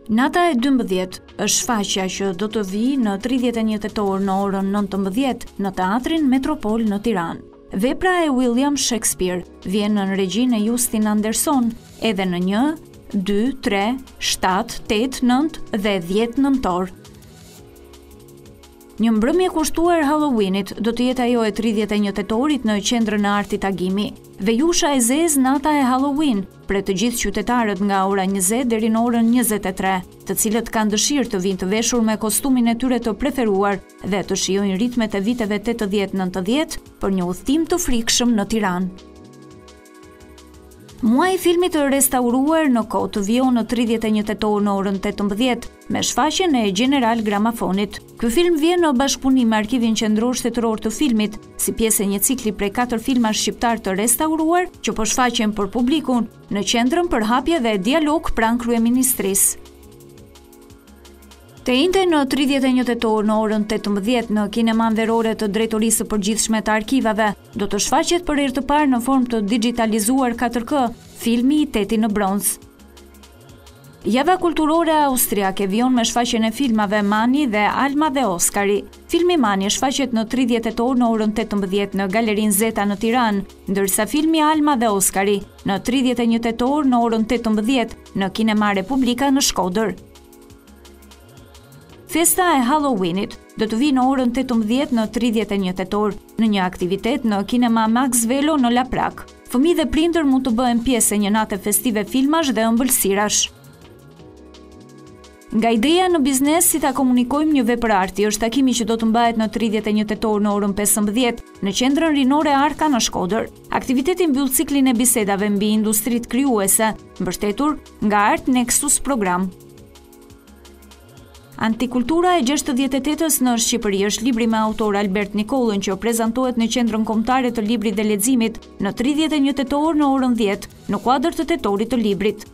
Nata e 12 është shfaqja që do të vijë në 31 tetor në orën 19 në Teatrin Metropol në Tiranë. Vepra e William Shakespeare vjen në regjinë e Justin Anderson edhe në 1, 2, 3, 7, 8, 9 dhe 10 nëntor. Një mbrëmje kushtuar Halloweenit do të jetë ajo e 31 tetorit në Qendrën e Artit Agimi. Vejusha e zezë nata e Halloween për të gjithë qytetarët nga ora 20 deri në orën 23, të cilët kanë dëshirë të vinë të veshur me kostumin e tyre të preferuar dhe të shijojnë ritmet e viteve 80-90 për një udhëtim të frikshëm në Tiranë. Muaji i filmit të restauruar në kohë të vijë në 31 tetor në orën 18 me shfaqjen e General Gramafonit. Ky film vjen në bashkëpunim me Arkivin Qendror Shtetëror të Filmit, si pjesë e një cikli prej 4 filmash shqiptar të restauruar që po shfaqen për publikun në Qendrën për hapje dhe dialog pranë kryeministrisë. Të njëjtën në 31 tetor në orën 18 në Kineman Verore të Drejtorisë së Përgjithshme të Arkivave do të shfaqet për herë të parë në formë të digitalizuar 4K filmi I Teti në bronz. Java kulturore austriake vjen me shfaqjen e filmave Mani dhe Alma dhe Oskari. Filmi Mani shfaqet në 30 tetor në orën 18 në Galerinë Zeta në Tiranë, ndërsa filmi Alma dhe Oskari në 31 tetor në orën 18 në Kinema Republika në Shkodër. Festa e Halloweenit do të vijë në orën 18 në 31 tetor në një aktivitet në Kinema Max Velo në Laprak. Fëmijë dhe prindër mund të bëhen pjesë e një nate festive filmash dhe ëmbëlsirash. Nga ideja në biznes si ta komunikojmë një vepër arti është takimi që do të mbahet në 31 tetor në orën 15 në Qendrën Rinore Arka në Shkodër. Aktiviteti mbyll ciklin e bisedave mbi industritë krijuese, mbështetur nga Art Nexus program. Antikultura e 68-s në Shqipëri është libri me autor Albert Nikollën që prezantohet në Qendrën Kombëtare të Librit dhe Leximit në 31 tetor në orën 10 në kuadër të tetorit të librit.